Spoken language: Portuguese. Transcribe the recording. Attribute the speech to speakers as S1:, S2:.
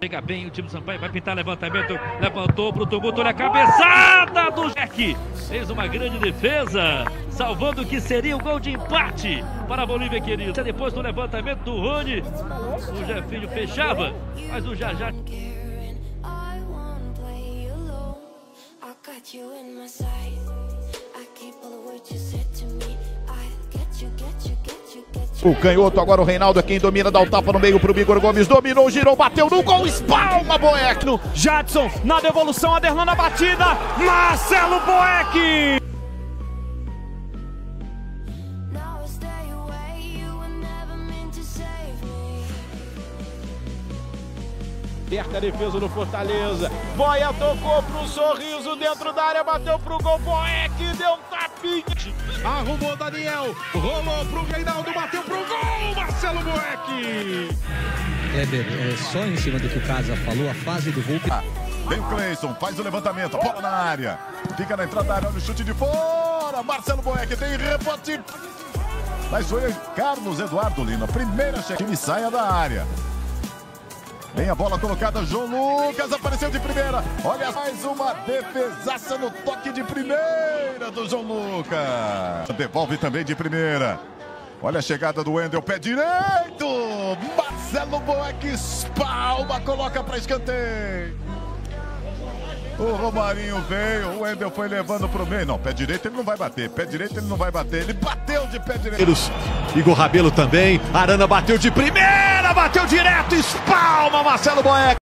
S1: Chega bem o time do Sampaio, vai pintar levantamento, levantou pro tumulto, olha a cabeçada do Jack. Fez uma grande defesa, salvando o que seria o gol de empate para a Bolívia, querido. Depois do levantamento do Rony, o Jefinho fechava, mas o Jajá...
S2: O canhoto, agora o Reinaldo é quem domina, dá o tapa no meio pro Igor Gomes, dominou, girou, bateu no gol, espalma Boeck.
S3: Jadson na devolução, Aderlan na batida, Marcelo Boeck! Aperta a defesa do Fortaleza, Boia tocou pro Sorriso dentro da área, bateu pro gol, Boeck deu um tapinha. Arrumou Daniel, rolou pro Reinaldo, bateu pro gol, Marcelo Boeck!
S4: Kleber, só em cima do que o Casa falou, a fase do Hulk.
S5: Vem o Cleison, faz o levantamento, bola na área, fica na entrada da área, no chute de fora, Marcelo Boeck tem rebote. Mas foi Carlos Eduardo Lima, primeira chegada, time saia da área. Vem a bola colocada, João Lucas apareceu de primeira. Olha, mais uma defesaça no toque de primeira do João Lucas. Devolve também de primeira. Olha a chegada do Wendel, pé direito. Marcelo Boeck espalma, coloca para escanteio. O Romarinho veio, o Wendel foi levando pro meio. Não, pé direito ele não vai bater, pé direito ele não vai bater. Ele bateu de pé direito.
S6: Igor Rabelo também, Arana bateu de primeira, bateu direto, espalma Marcelo Boeck.